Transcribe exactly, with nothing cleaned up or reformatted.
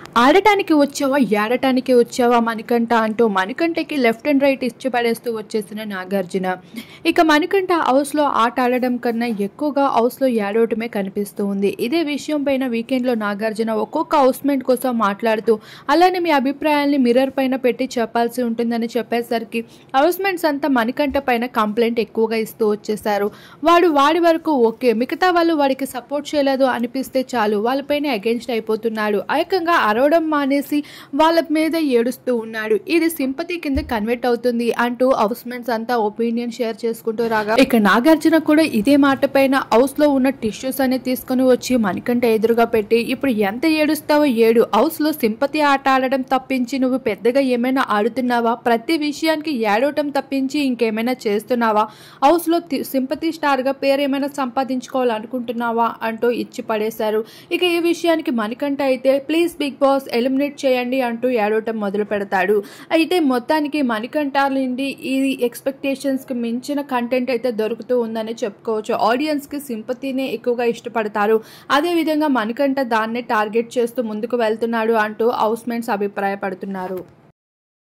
ఆడటానికి వచ్చావా ఏడటానికి వచ్చావా మణికంఠ అంటూ మణికంఠకి లెఫ్ట్ అండ్ రైట్ ఇచ్చి పడేస్తూ వచ్చేసిన నాగార్జున. ఇక మణికంఠ హౌస్లో ఆట ఆడడం కన్నా ఎక్కువగా హౌస్లో ఏడవటమే కనిపిస్తూ ఉంది. ఇదే విషయం పైన వీకెండ్లో నాగార్జున ఒక్కొక్క హౌస్మేట్ కోసం మాట్లాడుతూ అలానే మీ అభిప్రాయాల్ని మిర్రర్ పైన పెట్టి చెప్పాల్సి ఉంటుందని చెప్పేసరికి హౌస్మేట్స్ అంతా మణికంఠ పైన కంప్లైంట్ ఎక్కువగా ఇస్తూ వచ్చేసారు. వాడు వాడి వరకు ఓకే, మిగతా వాళ్ళు వాడికి సపోర్ట్ చేయలేదు అనిపిస్తే చాలు వాళ్ళపైన అగెన్స్ట్ అయిపోతున్నాడు. ఏకంగా అరవడం మానేసి వాళ్ళ మీద ఏడుస్తూ ఉన్నాడు. ఇది సింపతి కింద కన్వర్ట్ అవుతుంది అంటూ హౌస్ మేట్స్ అంతా ఒపీనియన్ షేర్ చేసుకుంటూ రాగా ఇక నాగార్జున కూడా ఇదే మాట పైన హౌస్ లో ఉన్న టిష్యూస్ అని తీసుకుని వచ్చి మణికంఠ ఎదురుగా పెట్టి ఇప్పుడు ఎంత ఏడుస్తావో ఏడు, హౌస్ లో సింపతి ఆట ఆడడం తప్పించి నువ్వు పెద్దగా ఏమైనా ఆడుతున్నావా? ప్రతి విషయానికి ఏడవటం తప్పించి ఇంకేమైనా చేస్తున్నావా? హౌస్ లో సింపతి స్టార్ గా పేరు ఏమైనా సంపాదించుకోవాలనుకుంటున్నావా అంటూ ఇచ్చి పడేశారు. ఇక ఈ విషయానికి మణికంఠ అయితే ప్లీజ్ బిగ్ బాస్ ఎలిమినేట్ చేయండి అంటూ ఏడవటం మొదలు పెడతాడు. అయితే మొత్తానికి మణికంఠ నుండి ఈ ఎక్స్పెక్టేషన్స్ కి మించిన కంటెంట్ అయితే దొరుకుతూ ఉందని చెప్పుకోవచ్చు. ఆడియన్స్ కి సింపతిని ఎక్కువగా ఇష్టపడతారు. అదే విధంగా మణికంఠ దాన్నే టార్గెట్ చేస్తూ ముందుకు వెళ్తున్నాడు అంటూ హౌస్ మేట్స్ అభిప్రాయపడుతున్నారు.